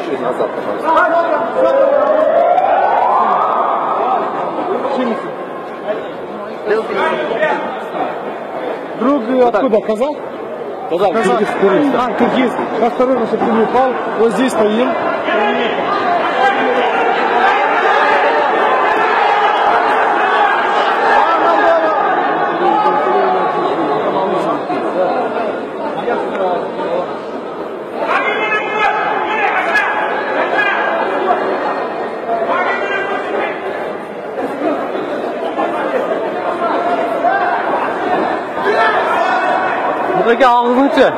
чуть назад, пожалуйста. Друг откуда? Казах? Казах. Киргиз. Осторожно, чтобы ты не упал. Вот здесь стоим. Buradaki ağzınca.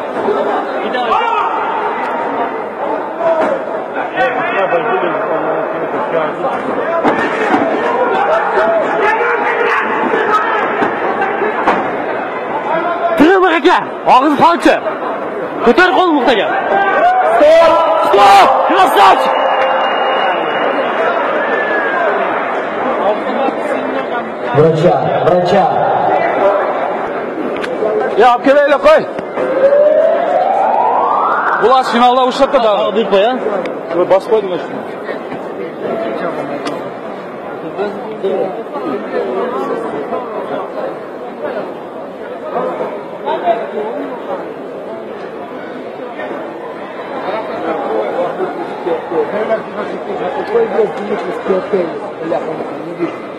Tırı bırakla. Ağzı falçı. Köter kol muhtaca. Stop! Stop! Krasnaç! Врача. Ya kereyle koy. Bulaş finalda uçlattı da. Bir koy ya. Bas koydun şunu. Какой блядь, Дмитрий, не вижу.